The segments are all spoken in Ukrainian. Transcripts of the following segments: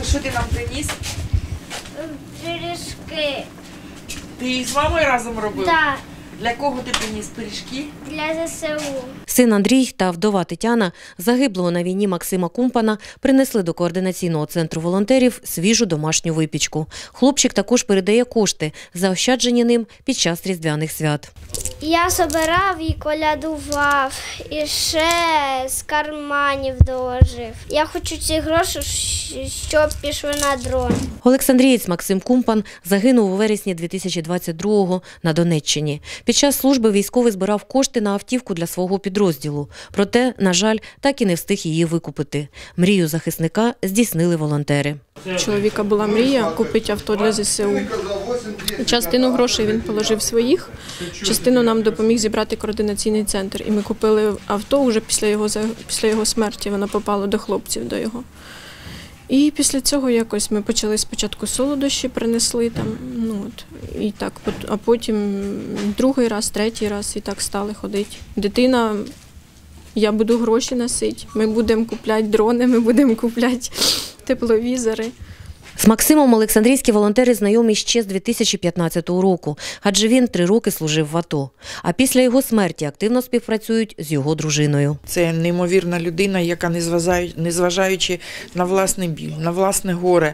що ти нам приніс? Пиріжки. Ти їх з мамою разом робив? Так, Для кого ти приніс пиріжки? для ЗСУ. Син Андрій та вдова Тетяна загиблого на війні Максима Кумпана принесли до координаційного центру волонтерів свіжу домашню випічку. Хлопчик також передає кошти, заощаджені ним під час різдвяних свят. Я збирав і колядував, і ще з карманів доложив. Я хочу ці гроші, щоб пішли на дрон. Олександрієць Максим Кумпан загинув у вересні 2022-го на Донеччині. Під час служби військовий збирав кошти на автівку для свого підрозділу. Проте, на жаль, так і не встиг її викупити. Мрію захисника здійснили волонтери. У чоловіка була мрія купити авто для ЗСУ. Частину грошей він положив своїх, частину нам допоміг зібрати координаційний центр. І ми купили авто вже після його смерті, воно попало до хлопців, до його. І після цього якось ми почали спочатку солодощі, принесли там, і так, а потім другий раз, третій раз і так стали ходити. Дитина, я буду гроші носити, ми будемо купляти дрони, ми будемо купляти тепловізори. З Максимом олександрійські волонтери знайомі ще з 2015 року, адже він 3 роки служив в АТО. А після його смерті активно співпрацюють з його дружиною. Це неймовірна людина, яка, незважаючи на власний біль, на власне горе,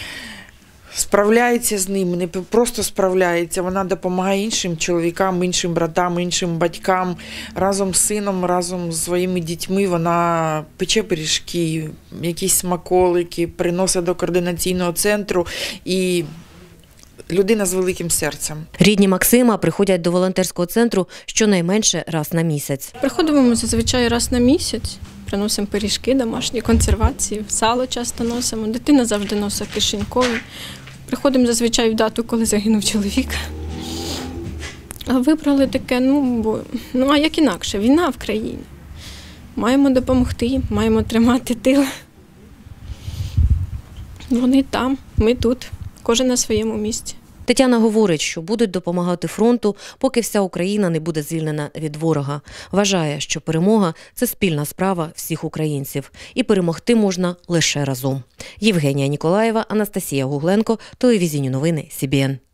справляється з ним, не просто справляється, вона допомагає іншим чоловікам, іншим братам, іншим батькам. Разом з сином, разом з своїми дітьми вона пече пиріжки, якісь смаколики, приносить до координаційного центру. І людина з великим серцем. Рідні Максима приходять до волонтерського центру щонайменше раз на місяць. Приходимо ми зазвичай раз на місяць, приносимо пиріжки, домашні консервації, сало часто носимо, дитина завжди носить кишенькові. Приходимо зазвичай в дату, коли загинув чоловік. А вибрали таке, а як інакше, війна в країні. Маємо допомогти, маємо тримати тил. Вони там, ми тут, кожен на своєму місці. Тетяна говорить, що будуть допомагати фронту, поки вся Україна не буде звільнена від ворога. Вважає, що перемога – це спільна справа всіх українців. І перемогти можна лише разом. Євгенія Ніколаєва, Анастасія Гугленко, телевізійні новини СІБІН.